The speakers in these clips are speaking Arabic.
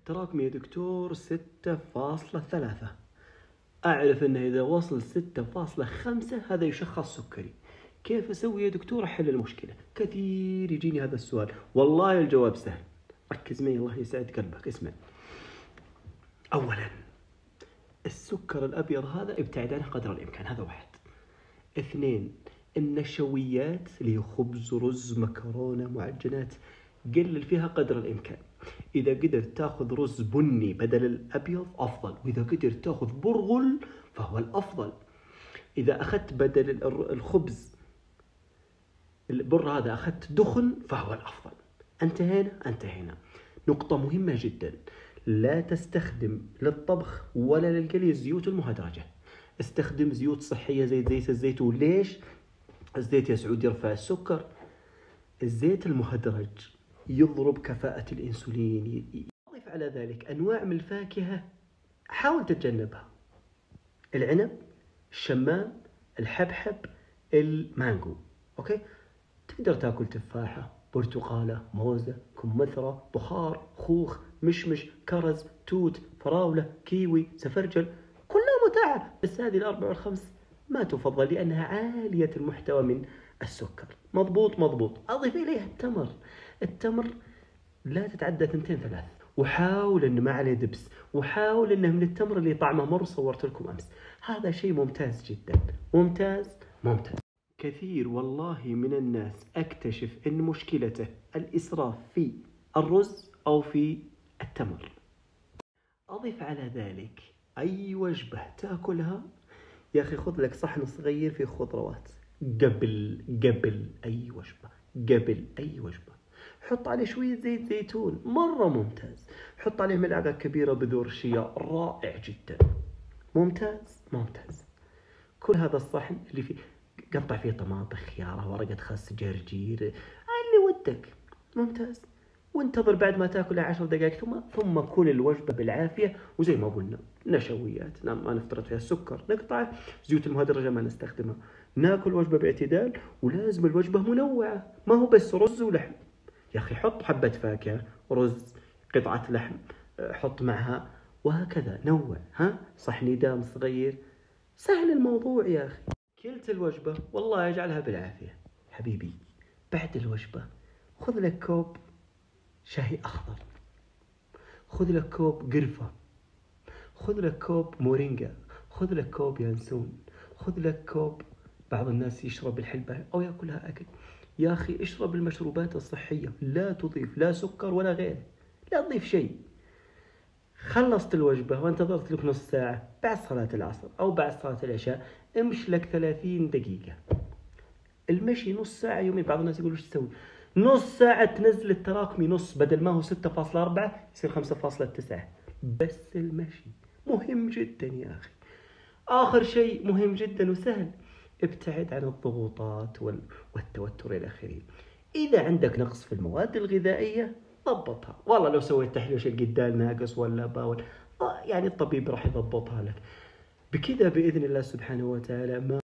تراكمي يا دكتور 6.3. أعرف أنه إذا وصل 6.5 هذا يشخص سكري. كيف أسوي يا دكتور أحل المشكلة؟ كثير يجيني هذا السؤال. والله الجواب سهل، ركز معي الله يسعد قلبك. اسمع، أولا السكر الأبيض هذا ابتعد عنه قدر الإمكان، هذا واحد. اثنين، النشويات اللي هي خبز رز مكرونة معجنات قلل فيها قدر الإمكان. إذا قدرت تأخذ رز بني بدل الأبيض أفضل، وإذا قدرت تأخذ برغل فهو الأفضل. إذا أخذت بدل الخبز البر هذا أخذت دخن فهو الأفضل. انتهينا. نقطة مهمة جدا، لا تستخدم للطبخ ولا للقلي الزيوت المهدرجة. استخدم زيوت صحية زي زيت الزيتون. ليش؟ الزيت يا سعود يرفع السكر. الزيت المهدرج يضرب كفاءة الإنسولين. أضيف على ذلك أنواع من الفاكهة حاول تتجنبها: العنب، الشمام، الحبحب، المانجو. أوكي؟ تقدر تاكل تفاحة، برتقالة، موزة، كمثرى، بخار، خوخ، مشمش، كرز، توت، فراولة، كيوي، سفرجل، كلها متاحة. بس هذه الأربع والخمس ما تفضل لأنها عالية المحتوى من السكر. مضبوط. أضيف إليها التمر لا تتعدى 2-3. وحاول إنه ما عليه دبس، وحاول إنه من التمر اللي طعمه مر صورت لكم أمس. هذا شيء ممتاز جدا، ممتاز. كثير والله من الناس أكتشف إن مشكلته الإسراف في الرز أو في التمر. أضيف على ذلك أي وجبة تأكلها يا أخي خذ لك صحن صغير فيه خضروات قبل أي وجبة. حط عليه شوية زيت زيتون مرة ممتاز. حط عليه ملعقة كبيرة بذور شيا رائع جدا. ممتاز. كل هذا الصحن اللي فيه قطع فيه طماطم، خيارة، ورقة خس، جرجير، اللي ودك. ممتاز. وانتظر بعد ما تاكل 10 دقائق ثم كل الوجبة بالعافية. وزي ما قلنا نشويات ما نفترض فيها السكر نقطعه، زيوت المهدرجة ما نستخدمها. ناكل وجبة باعتدال، ولازم الوجبة منوعة، ما هو بس رز ولحم. يا أخي حط حبة فاكهة، رز، قطعة لحم، حط معها، وهكذا نوع. صحن دام صغير، سهل الموضوع يا أخي. كلت الوجبة والله يجعلها بالعافية حبيبي. بعد الوجبة خذ لك كوب شاي أخضر، خذ لك كوب قرفة، خذ لك كوب مورينجا، خذ لك كوب ينسون، خذ لك كوب. بعض الناس يشرب الحلبة أو يأكلها أكل. يا أخي اشرب المشروبات الصحية، لا تضيف لا سكر ولا غيره، لا تضيف شيء. خلصت الوجبة وانتظرت لك نص ساعة بعد صلاة العصر أو بعد صلاة العشاء، امش لك 30 دقيقة. المشي نص ساعة يومي. بعض الناس يقولوا ايش تسوي؟ نص ساعة تنزل التراكمي نص، بدل ما هو 6.4 يصير 5.9. بس المشي مهم جدا يا أخي. آخر شيء مهم جدا وسهل، ابتعد عن الضغوطات والتوتر إلى آخره. إذا عندك نقص في المواد الغذائية ضبطها. والله لو سويت تحليل الجدال ناقص ولا باول، يعني الطبيب راح يضبطها لك. بكذا بإذن الله سبحانه وتعالى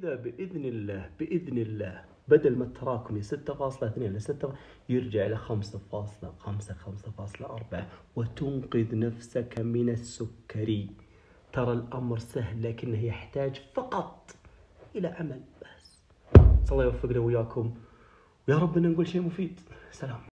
بإذن الله بدل ما التراكمي 6.2 إلى 6 يرجع إلى 5.5 5.4 وتنقذ نفسك من السكري. ترى الأمر سهل لكنه يحتاج فقط إلى عمل بس. الله يوفقنا وياكم، ويا رب نقول شيء مفيد. سلام.